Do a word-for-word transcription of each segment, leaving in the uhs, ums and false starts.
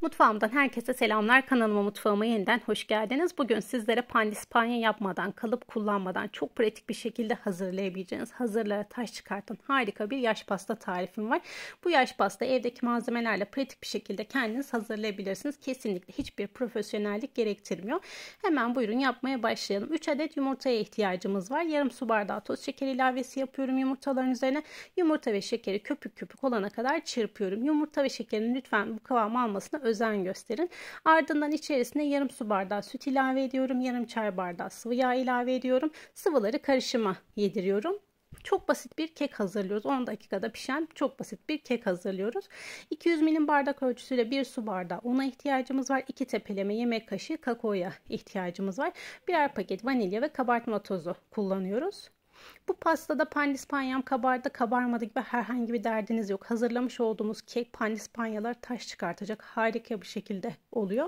Mutfağımdan herkese selamlar. Kanalıma, mutfağıma yeniden hoş geldiniz. Bugün sizlere pandispanya yapmadan, kalıp kullanmadan çok pratik bir şekilde hazırlayabileceğiniz, hazırlara taş çıkartan harika bir yaş pasta tarifim var. Bu yaş pasta evdeki malzemelerle pratik bir şekilde kendiniz hazırlayabilirsiniz. Kesinlikle hiçbir profesyonellik gerektirmiyor. Hemen buyurun yapmaya başlayalım. üç adet yumurtaya ihtiyacımız var. Yarım su bardağı toz şeker ilavesi yapıyorum yumurtaların üzerine. Yumurta ve şekeri köpük köpük olana kadar çırpıyorum. Yumurta ve şekerin lütfen bu kıvam almasına özen gösterin. Ardından içerisine yarım su bardağı süt ilave ediyorum. Yarım çay bardağı sıvı yağ ilave ediyorum. Sıvıları karışıma yediriyorum. Çok basit bir kek hazırlıyoruz. on dakikada pişen çok basit bir kek hazırlıyoruz. iki yüz milim bardak ölçüsüyle bir su bardağı una ihtiyacımız var. iki tepeleme yemek kaşığı kakaoya ihtiyacımız var. Birer paket vanilya ve kabartma tozu kullanıyoruz. Bu pastada pandispanyam kabardı kabarmadı gibi herhangi bir derdiniz yok. Hazırlamış olduğumuz kek pandispanyalar taş çıkartacak harika bir şekilde oluyor.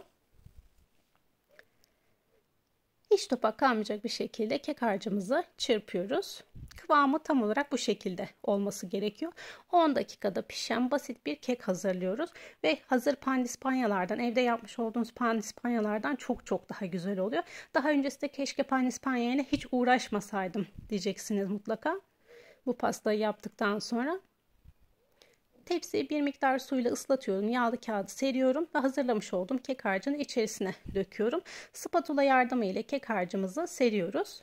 Hiç topak kalmayacak bir şekilde kek harcımızı çırpıyoruz. Kıvamı tam olarak bu şekilde olması gerekiyor. on dakikada pişen basit bir kek hazırlıyoruz. Ve hazır pandispanyalardan, evde yapmış olduğunuz pandispanyalardan çok çok daha güzel oluyor. Daha öncesinde keşke pandispanya ile hiç uğraşmasaydım diyeceksiniz mutlaka. Bu pastayı yaptıktan sonra. Tepsiyi bir miktar suyla ıslatıyorum. Yağlı kağıdı seriyorum ve hazırlamış olduğum kek harcını içerisine döküyorum. Spatula yardımı ile kek harcımızı seriyoruz.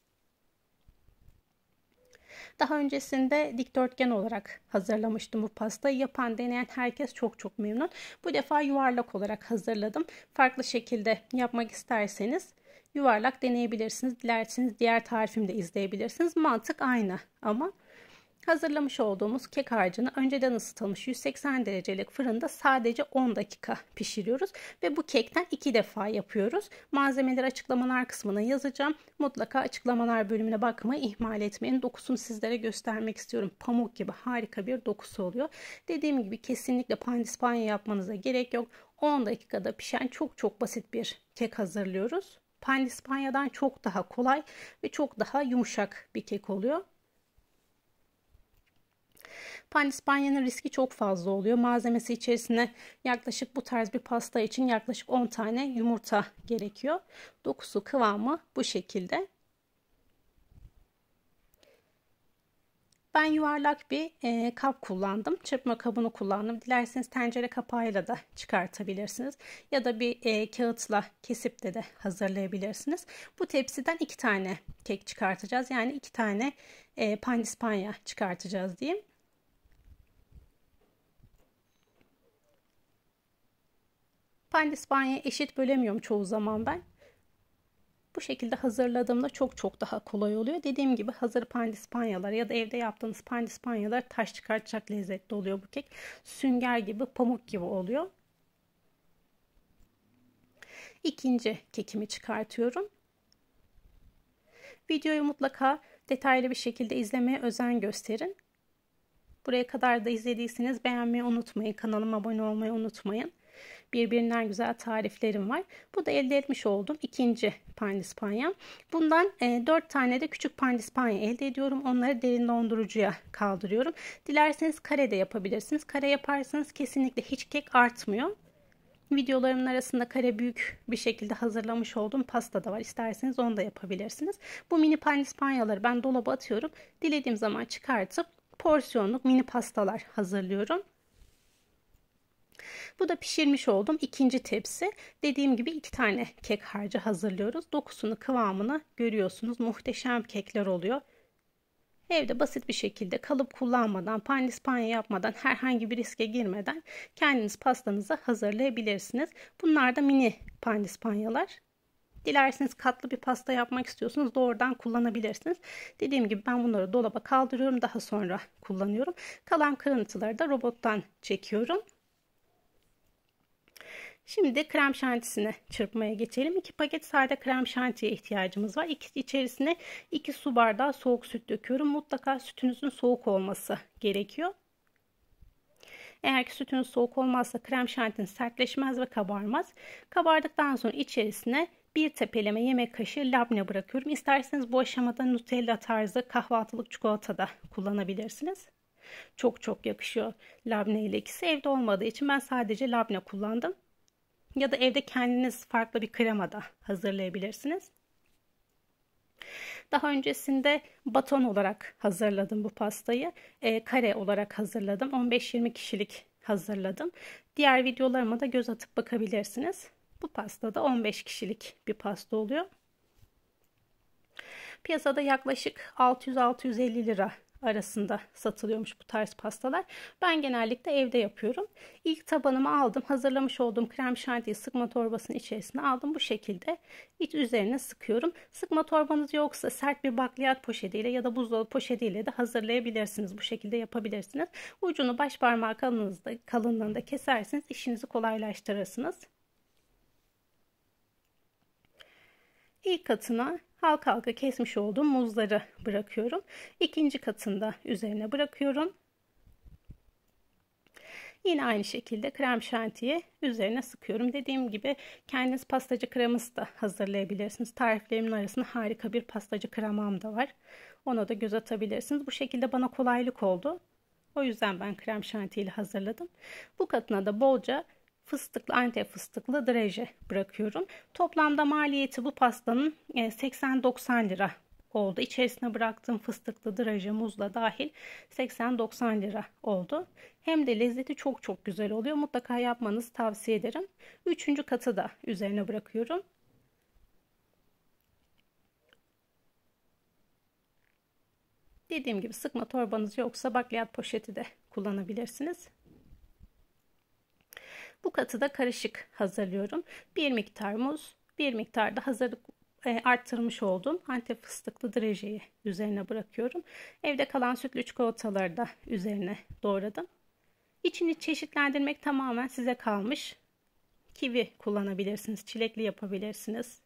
Daha öncesinde dikdörtgen olarak hazırlamıştım bu pastayı. Yapan, deneyen herkes çok çok memnun. Bu defa yuvarlak olarak hazırladım. Farklı şekilde yapmak isterseniz yuvarlak deneyebilirsiniz. Dilerseniz diğer tarifimi de izleyebilirsiniz. Mantık aynı ama hazırlamış olduğumuz kek harcını önceden ısıtılmış yüz seksen derecelik fırında sadece on dakika pişiriyoruz. Ve bu kekten iki defa yapıyoruz. Malzemeleri açıklamalar kısmına yazacağım. Mutlaka açıklamalar bölümüne bakmayı ihmal etmeyin. Dokusunu sizlere göstermek istiyorum. Pamuk gibi harika bir dokusu oluyor. Dediğim gibi kesinlikle pandispanya yapmanıza gerek yok. on dakikada pişen çok çok basit bir kek hazırlıyoruz. Pandispanyadan çok daha kolay ve çok daha yumuşak bir kek oluyor. Pandispanyanın riski çok fazla oluyor. Malzemesi içerisine yaklaşık bu tarz bir pasta için yaklaşık on tane yumurta gerekiyor. Dokusu, kıvamı bu şekilde. Ben yuvarlak bir e, kap kullandım. Çırpma kabını kullandım. Dilerseniz tencere kapağıyla da çıkartabilirsiniz. Ya da bir e, kağıtla kesip de de hazırlayabilirsiniz. Bu tepsiden iki tane kek çıkartacağız. Yani iki tane e, pandispanya çıkartacağız diyeyim. Pandispanyayı eşit bölemiyorum çoğu zaman ben. Bu şekilde hazırladığımda çok çok daha kolay oluyor. Dediğim gibi hazır pandispanyalar ya da evde yaptığınız pandispanyalar taş çıkartacak lezzetli oluyor bu kek. Sünger gibi, pamuk gibi oluyor. İkinci kekimi çıkartıyorum. Videoyu mutlaka detaylı bir şekilde izlemeye özen gösterin. Buraya kadar da izlediyseniz beğenmeyi unutmayın. Kanalıma abone olmayı unutmayın. Birbirinden güzel tariflerim var. Bu da elde etmiş olduğum ikinci pandispanyam. Bundan e, dört tane de küçük pandispanya elde ediyorum. Onları derin dondurucuya kaldırıyorum. Dilerseniz kare de yapabilirsiniz. Kare yaparsanız kesinlikle hiç kek artmıyor. Videolarımın arasında kare büyük bir şekilde hazırlamış olduğum pasta da var. İsterseniz onu da yapabilirsiniz. Bu mini pandispanyaları ben dolaba atıyorum. Dilediğim zaman çıkartıp porsiyonluk mini pastalar hazırlıyorum. Bu da pişirmiş olduğum ikinci tepsi. Dediğim gibi iki tane kek harcı hazırlıyoruz. Dokusunu, kıvamını görüyorsunuz. Muhteşem kekler oluyor. Evde basit bir şekilde kalıp kullanmadan, pandispanya yapmadan, herhangi bir riske girmeden kendiniz pastanızı hazırlayabilirsiniz. Bunlar da mini pandispanyalar. Dilerseniz katlı bir pasta yapmak istiyorsunuz, doğrudan kullanabilirsiniz. Dediğim gibi ben bunları dolaba kaldırıyorum, daha sonra kullanıyorum. Kalan kırıntıları da robottan çekiyorum. Şimdi krem şantisini çırpmaya geçelim. iki paket sade krem şantiye ihtiyacımız var. İki, içerisine iki su bardağı soğuk süt döküyorum. Mutlaka sütünüzün soğuk olması gerekiyor. Eğer ki sütünüz soğuk olmazsa krem şantiniz sertleşmez ve kabarmaz. Kabardıktan sonra içerisine bir tepeleme yemek kaşığı labne bırakıyorum. İsterseniz bu aşamada Nutella tarzı kahvaltılık çikolata da kullanabilirsiniz. Çok çok yakışıyor labne ile ikisi. Evde olmadığı için ben sadece labne kullandım. Ya da evde kendiniz farklı bir krema da hazırlayabilirsiniz. Daha öncesinde baton olarak hazırladım bu pastayı. E, kare olarak hazırladım. on beş yirmi kişilik hazırladım. Diğer videolarıma da göz atıp bakabilirsiniz. Bu pasta da on beş kişilik bir pasta oluyor. Piyasada yaklaşık altı yüz altı yüz elli lira arasında satılıyormuş bu tarz pastalar. Ben genellikle evde yapıyorum. İlk tabanımı aldım. Hazırlamış olduğum krem şantiyi sıkma torbasının içerisine aldım. Bu şekilde iç üzerine sıkıyorum. Sıkma torbanız yoksa sert bir bakliyat poşetiyle ya da buzdolabı poşetiyle de hazırlayabilirsiniz. Bu şekilde yapabilirsiniz. Ucunu baş parmağı kalınlığında, kalınlığında keserseniz işinizi kolaylaştırırsınız. İlk katına halka halka kesmiş olduğum muzları bırakıyorum. İkinci katında üzerine bırakıyorum. Yine aynı şekilde krem şantiyi üzerine sıkıyorum. Dediğim gibi kendiniz pastacı kreması da hazırlayabilirsiniz. Tariflerimin arasında harika bir pastacı kremam da var. Ona da göz atabilirsiniz. Bu şekilde bana kolaylık oldu. O yüzden ben krem şantiyle hazırladım. Bu katına da bolca fıstıklı, antep fıstıklı draje bırakıyorum. Toplamda maliyeti bu pastanın seksen doksan lira oldu. İçerisine bıraktığım fıstıklı draje, muzla dahil seksen doksan lira oldu. Hem de lezzeti çok çok güzel oluyor. Mutlaka yapmanızı tavsiye ederim. Üçüncü katı da üzerine bırakıyorum. Dediğim gibi sıkma torbanız yoksa bakliyat poşeti de kullanabilirsiniz. Bu katı da karışık hazırlıyorum. Bir miktar muz, bir miktar da hazırlık e, arttırmış olduğum antep fıstıklı drajeyi üzerine bırakıyorum. Evde kalan sütlü çikolataları da üzerine doğradım. İçini çeşitlendirmek tamamen size kalmış. Kivi kullanabilirsiniz, çilekli yapabilirsiniz.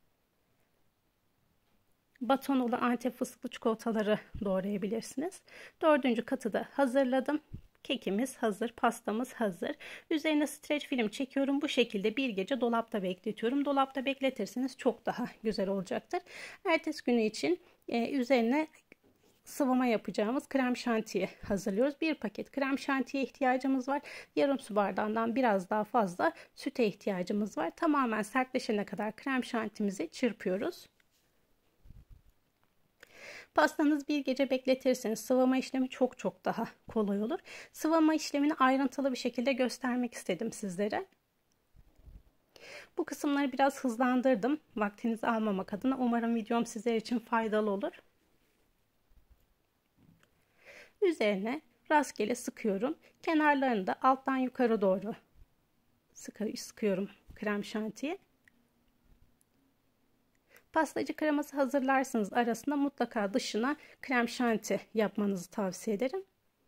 Baton olan antep fıstıklı çikolataları doğrayabilirsiniz. Dördüncü katı da hazırladım. Kekimiz hazır, pastamız hazır. Üzerine streç film çekiyorum. Bu şekilde bir gece dolapta bekletiyorum. Dolapta bekletirseniz çok daha güzel olacaktır. Ertesi günü için e, üzerine sıvama yapacağımız krem şantiyi hazırlıyoruz. Bir paket krem şantiye ihtiyacımız var. Yarım su bardağından biraz daha fazla süte ihtiyacımız var. Tamamen sertleşene kadar krem şantimizi çırpıyoruz. Pastanızı bir gece bekletirseniz sıvama işlemi çok çok daha kolay olur. Sıvama işlemini ayrıntılı bir şekilde göstermek istedim sizlere. Bu kısımları biraz hızlandırdım. Vaktinizi almamak adına. Umarım videom sizler için faydalı olur. Üzerine rastgele sıkıyorum. Kenarlarını da alttan yukarı doğru sıkıyorum krem şantiyi. Pastacı kreması hazırlarsınız arasında mutlaka dışına krem şanti yapmanızı tavsiye ederim.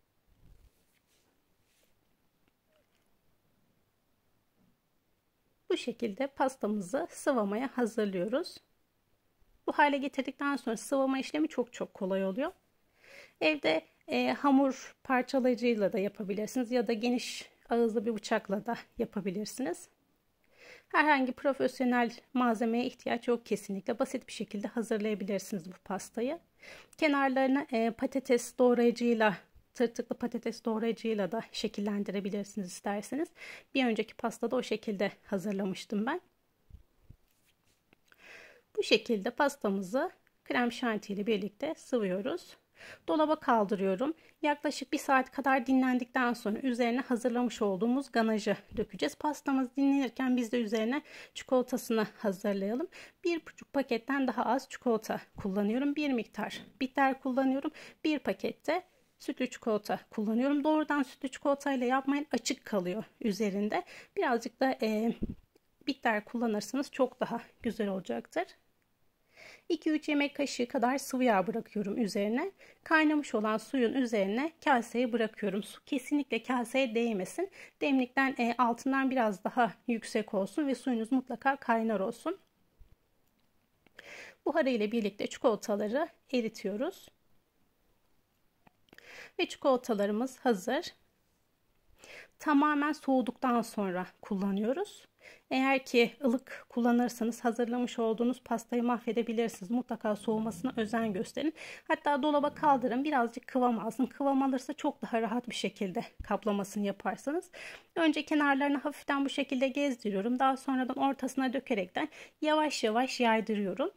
Bu şekilde pastamızı sıvamaya hazırlıyoruz. Bu hale getirdikten sonra sıvama işlemi çok çok kolay oluyor. Evde e, hamur parçalayıcıyla da yapabilirsiniz ya da geniş ağızlı bir bıçakla da yapabilirsiniz. Herhangi profesyonel malzemeye ihtiyaç yok kesinlikle. Basit bir şekilde hazırlayabilirsiniz bu pastayı. Kenarlarını e, patates doğrayıcıyla, tırtıklı patates doğrayıcıyla da şekillendirebilirsiniz isterseniz. Bir önceki pastada o şekilde hazırlamıştım ben. Bu şekilde pastamızı krem şanti ile birlikte sıvıyoruz. Dolaba kaldırıyorum. Yaklaşık bir saat kadar dinlendikten sonra üzerine hazırlamış olduğumuz ganajı dökeceğiz. Pastamız dinlenirken biz de üzerine çikolatasını hazırlayalım. Bir buçuk paketten daha az çikolata kullanıyorum. Bir miktar bitter kullanıyorum. Bir pakette sütlü çikolata kullanıyorum. Doğrudan sütlü çikolatayla yapmayın, açık kalıyor üzerinde. Birazcık da e, bitter kullanırsanız çok daha güzel olacaktır. iki üç yemek kaşığı kadar sıvı yağ bırakıyorum üzerine. Kaynamış olan suyun üzerine kaseyi bırakıyorum. Su kesinlikle kaseye değmesin. Demlikten e, altından biraz daha yüksek olsun ve suyunuz mutlaka kaynar olsun. Buharı ile birlikte çikolataları eritiyoruz. Ve çikolatalarımız hazır. tamamen soğuduktan sonra kullanıyoruz. Eğer ki ılık kullanırsanız hazırlamış olduğunuz pastayı mahvedebilirsiniz. Mutlaka soğumasına özen gösterin. Hatta dolaba kaldırın, birazcık kıvam alsın. Kıvam alırsa çok daha rahat bir şekilde kaplamasını yaparsanız. Önce kenarlarını hafiften bu şekilde gezdiriyorum. Daha sonradan ortasına dökerekten yavaş yavaş yaydırıyorum.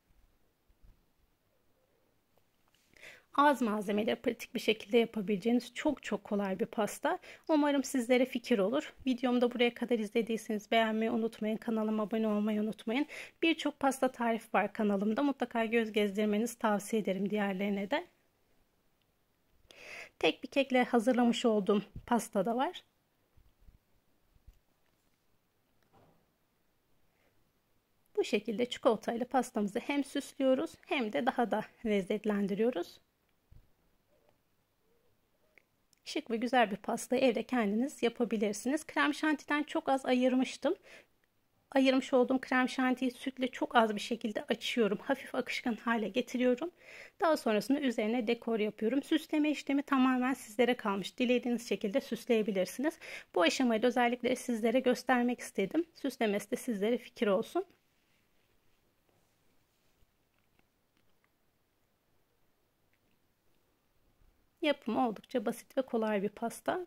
Az malzemeyle pratik bir şekilde yapabileceğiniz çok çok kolay bir pasta. Umarım sizlere fikir olur. Videomu da buraya kadar izlediyseniz beğenmeyi unutmayın. Kanalıma abone olmayı unutmayın. Birçok pasta tarifi var kanalımda. Mutlaka göz gezdirmenizi tavsiye ederim diğerlerine de. Tek bir kekle hazırlamış olduğum pasta da var. Bu şekilde çikolatayla pastamızı hem süslüyoruz hem de daha da lezzetlendiriyoruz. Şık ve güzel bir pastayı evde kendiniz yapabilirsiniz. Krem şantiden çok az ayırmıştım. Ayırmış olduğum krem şantiyi sütle çok az bir şekilde açıyorum. Hafif akışkan hale getiriyorum. Daha sonrasında üzerine dekor yapıyorum. Süsleme işlemi tamamen sizlere kalmış. Dilediğiniz şekilde süsleyebilirsiniz. Bu aşamayı da özellikle sizlere göstermek istedim. Süslemesi de sizlere fikir olsun. Yapımı oldukça basit ve kolay bir pasta.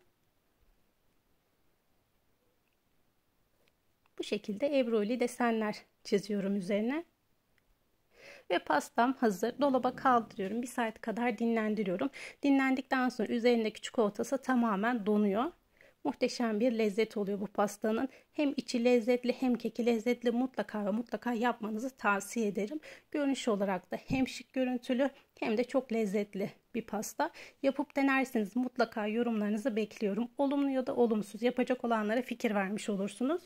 Bu şekilde ebruli desenler çiziyorum üzerine. Ve pastam hazır. Dolaba kaldırıyorum. Bir saat kadar dinlendiriyorum. Dinlendikten sonra üzerindeki çikolatası tamamen donuyor. Muhteşem bir lezzet oluyor bu pastanın. Hem içi lezzetli hem keki lezzetli. Mutlaka ve mutlaka yapmanızı tavsiye ederim. Görünüş olarak da hem şık görüntülü hem de çok lezzetli bir pasta. Yapıp denerseniz mutlaka yorumlarınızı bekliyorum. Olumlu ya da olumsuz, yapacak olanlara fikir vermiş olursunuz.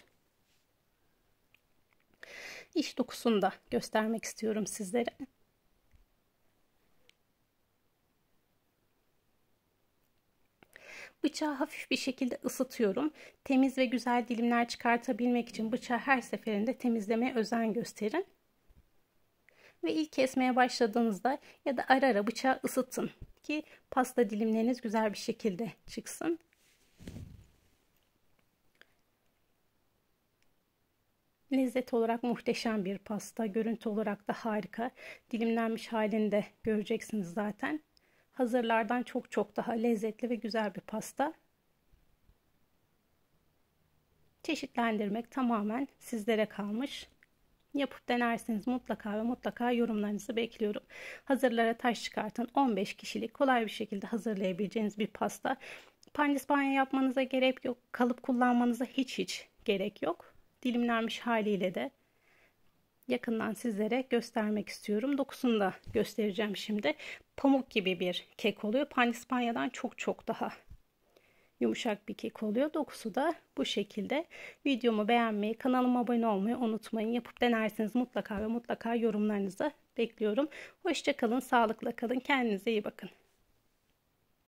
İç dokusunu da göstermek istiyorum sizlere. Bıçağı hafif bir şekilde ısıtıyorum. Temiz ve güzel dilimler çıkartabilmek için bıçağı her seferinde temizlemeye özen gösterin. Ve ilk kesmeye başladığınızda ya da ara ara bıçağı ısıtın ki pasta dilimleriniz güzel bir şekilde çıksın. Lezzet olarak muhteşem bir pasta. Görüntü olarak da harika. Dilimlenmiş halini de göreceksiniz zaten. Hazırlardan çok çok daha lezzetli ve güzel bir pasta. Çeşitlendirmek tamamen sizlere kalmış. Yapıp denerseniz mutlaka ve mutlaka yorumlarınızı bekliyorum. Hazırlara taş çıkartın. on beş kişilik kolay bir şekilde hazırlayabileceğiniz bir pasta. Pandispanya yapmanıza gerek yok. Kalıp kullanmanıza hiç hiç gerek yok. Dilimlenmiş haliyle de yakından sizlere göstermek istiyorum. Dokusunu da göstereceğim şimdi. Pamuk gibi bir kek oluyor. Pandispanyadan çok çok daha yumuşak bir kek oluyor. Dokusu da bu şekilde. Videomu beğenmeyi, kanalıma abone olmayı unutmayın. Yapıp denerseniz mutlaka ve mutlaka yorumlarınızı bekliyorum. Hoşça kalın, sağlıkla kalın. Kendinize iyi bakın.